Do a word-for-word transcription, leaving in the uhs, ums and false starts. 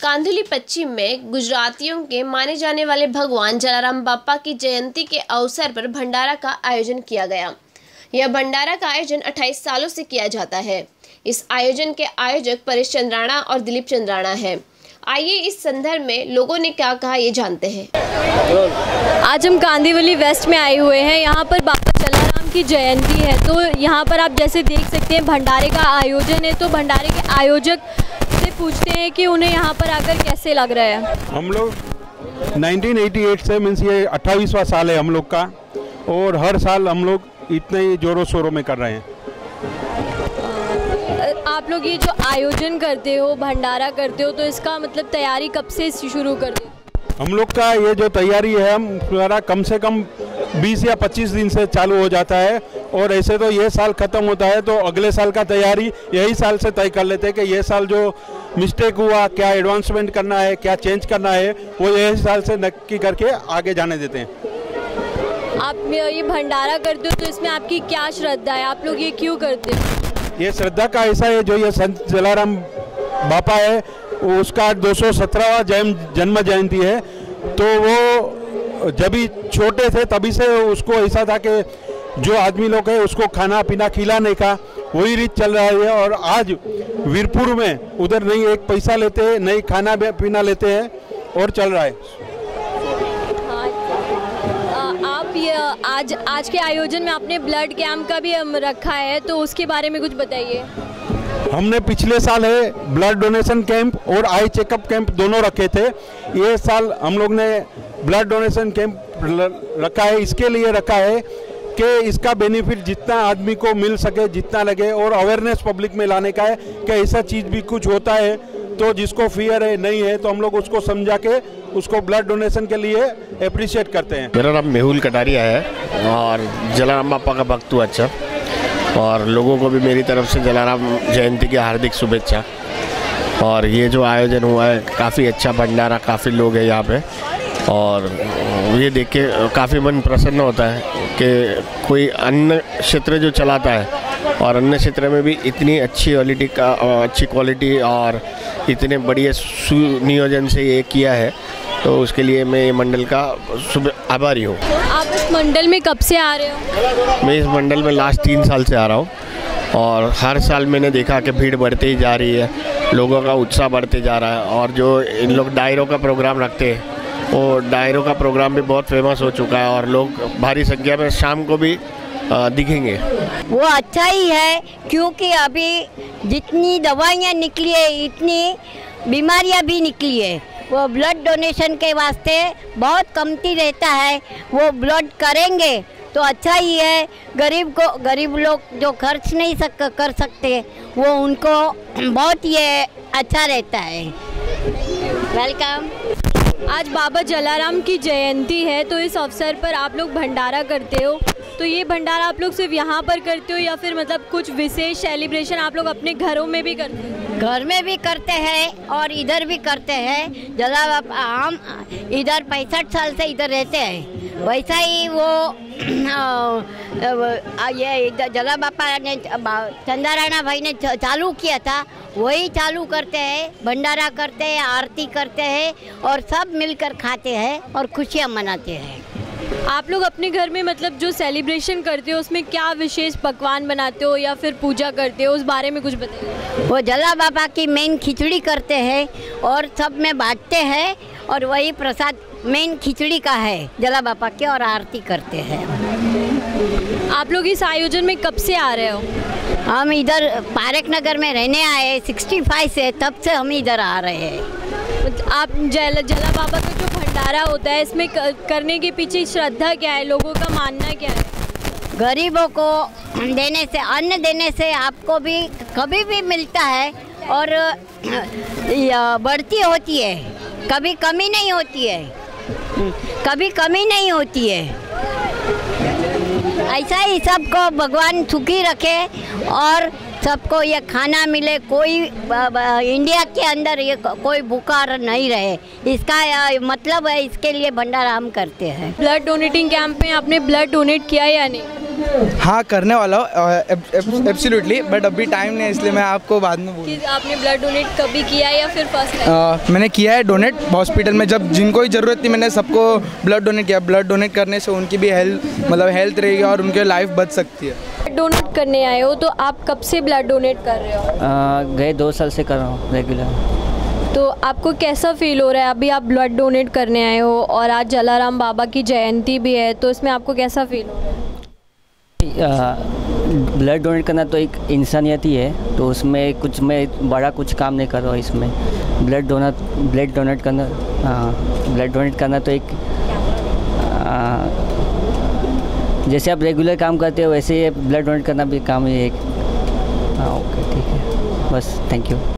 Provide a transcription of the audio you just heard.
कांदिवली पश्चिम में गुजरातियों के माने जाने वाले भगवान जलाराम बापा की जयंती के अवसर पर भंडारा का आयोजन किया गया। यह भंडारा का आयोजन अट्ठाईस सालों से किया जाता है। इस आयोजन के आयोजक परेश चंद्राना और दिलीप चंद्राना है। आइए इस संदर्भ में लोगों ने क्या कहा ये जानते हैं। आज हम कांदिवली वेस्ट में आए हुए हैं। यहाँ पर बाबा जलाराम की जयंती है, तो यहाँ पर आप जैसे देख सकते हैं भंडारे का आयोजन है। तो भंडारे के आयोजक से पूछते हैं कि उन्हें यहाँ पर आकर कैसे लग रहा है। हम लोग नाइनटीन एटी एट से मीन्स ये अट्ठाईसवां साल है हम लोग का, और हर साल हम लोग इतने ही जोरों शोरों में कर रहे हैं। आप लोग ये जो आयोजन करते हो, भंडारा करते हो, तो इसका मतलब तैयारी कब से शुरू करते हो? हम लोग का ये जो तैयारी है हम हमारा कम से कम बीस या पच्चीस दिन से चालू हो जाता है, और ऐसे तो ये साल ख़त्म होता है तो अगले साल का तैयारी यही साल से तय कर लेते हैं कि ये साल जो मिस्टेक हुआ, क्या एडवांसमेंट करना है, क्या चेंज करना है, वो यही साल से नक्की करके आगे जाने देते हैं। आप ये भंडारा करते हो तो इसमें आपकी क्या श्रद्धा है? आप लोग ये क्यों करते हो? ये श्रद्धा का ऐसा है, जो ये संत जलाराम बापा है उसका दो सौ सत्रहवां जन्म जयंती है, तो वो जब ही छोटे थे तभी से उसको ऐसा था कि जो आदमी लोग है उसको खाना पीना खिलाने का वही रीत चल रहा है। और आज वीरपुर में उधर नहीं एक पैसा लेते हैं, नहीं खाना पीना लेते हैं, और चल रहा है। आप ये आज आज के आयोजन में आपने ब्लड कैंप का भी रखा है, तो उसके बारे में कुछ बताइए। हमने पिछले साल है ब्लड डोनेशन कैंप और आई चेकअप कैंप दोनों रखे थे। ये साल हम लोग ने ब्लड डोनेशन कैंप रखा है। इसके लिए रखा है कि इसका बेनिफिट जितना आदमी को मिल सके, जितना लगे, और अवेयरनेस पब्लिक में लाने का है कि ऐसा चीज़ भी कुछ होता है, तो जिसको फियर है नहीं है तो हम लोग उसको समझा के उसको ब्लड डोनेशन के लिए अप्रिशिएट करते हैं। मेरा नाम मेहुल कटारिया है और जलाराम बापा का भक्त हूँ। अच्छा, और लोगों को भी मेरी तरफ से जलाराम जयंती की हार्दिक शुभेच्छा। और ये जो आयोजन हुआ है काफ़ी अच्छा भंडारा, काफ़ी लोग हैं यहाँ पे, और ये देख के काफ़ी मन प्रसन्न होता है कि कोई अन्य क्षेत्र जो चलाता है और अन्य क्षेत्र में भी इतनी अच्छी क्वालिटी का अच्छी क्वालिटी और इतने बढ़िया सुनियोजन से ये किया है, तो उसके लिए मैं ये मंडल का शुभ आभारी हूँ। आप इस मंडल में कब से आ रहे हो? मैं इस मंडल में लास्ट तीन साल से आ रहा हूँ, और हर साल मैंने देखा कि भीड़ बढ़ती ही जा रही है, लोगों का उत्साह बढ़ते जा रहा है। और जो इन लोग डायरों का प्रोग्राम रखते हैं, वो डायरों का प्रोग्राम भी बहुत फेमस हो चुका है, और लोग भारी संख्या में शाम को भी दिखेंगे। वो अच्छा ही है, क्योंकि अभी जितनी दवाइयाँ निकली है इतनी बीमारियाँ भी निकली है। वो ब्लड डोनेशन के वास्ते बहुत कमती रहता है, वो ब्लड करेंगे तो अच्छा ही है। गरीब को गरीब लोग जो खर्च नहीं सक कर सकते, वो उनको बहुत ये अच्छा रहता है। वेलकम। आज बाबा जलाराम की जयंती है, तो इस अवसर पर आप लोग भंडारा करते हो, तो ये भंडारा आप लोग सिर्फ यहाँ पर करते हो या फिर मतलब कुछ विशेष सेलिब्रेशन आप लोग अपने घरों में भी करते हो? घर में भी करते हैं और इधर भी करते हैं। जला हम इधर पैंसठ साल से इधर रहते हैं, वैसा ही वो ये जला बापा ने चंद्राना भाई ने चालू किया था, वही चालू करते हैं। भंडारा करते हैं, आरती करते हैं, और सब मिलकर खाते हैं और खुशियाँ मनाते हैं। आप लोग अपने घर में मतलब जो सेलिब्रेशन करते हो उसमें क्या विशेष पकवान बनाते हो या फिर पूजा करते हो, उस बारे में कुछ बताइए। वो जला बाबा की मेन खिचड़ी करते हैं और सब में बांटते हैं, और वही प्रसाद मेन खिचड़ी का है जला बाबा के, और आरती करते हैं। आप लोग इस आयोजन में कब से आ रहे हो? हम इधर पारक नगर में रहने आए पैंसठ से, तब से हम इधर आ रहे हैं। आप जला जला बाबा का जो भंडारा होता है, इसमें करने के पीछे श्रद्धा क्या है, लोगों का मानना क्या है? गरीबों को देने से, अन्न देने से आपको भी कभी भी मिलता है, और बढ़ती होती है, कभी कमी नहीं होती है, कभी कमी नहीं होती है। ऐसा ही सबको भगवान सुखी रखे और सबको ये खाना मिले, कोई इंडिया के अंदर ये कोई भूखा नहीं रहे, इसका मतलब है। इसके लिए भंडारा हम करते हैं। ब्लड डोनेटिंग कैंप में आपने ब्लड डोनेट किया या नहीं? हाँ करने वाला हूँ एब्सोल्युटली, बट अभी टाइम नहीं है इसलिए मैं आपको बाद में बोलूँ। कि आपने ब्लड डोनेट कभी किया या फिर फर्स्ट टाइम? मैंने किया है डोनेट हॉस्पिटल में, जब जिनको ही ज़रूरत थी मैंने सबको ब्लड डोनेट किया। ब्लड डोनेट करने से उनकी भी हेल्थ मतलब हेल्थ रहेगी और उनकी लाइफ बच सकती है। ब्लड डोनेट करने आए हो तो आप कब से ब्लड डोनेट कर रहे हो? आ, गए दो साल से कर रहा हूँ रेगुलर। तो आपको कैसा फील हो रहा है? अभी आप ब्लड डोनेट करने आए हो और आज जलाराम बाबा की जयंती भी है, तो इसमें आपको कैसा फील हो रहा है? ब्लड डोनेट करना तो एक इंसानियत ही है, तो उसमें कुछ मैं बड़ा कुछ काम नहीं कर रहा हूँ इसमें। ब्लड डोनर ब्लड डोनेट करना हाँ ब्लड डोनेट करना तो एक आ, जैसे आप रेगुलर काम करते हो वैसे ही ब्लड डोनेट करना भी काम ही एक। हाँ ओके ठीक है, बस थैंक यू।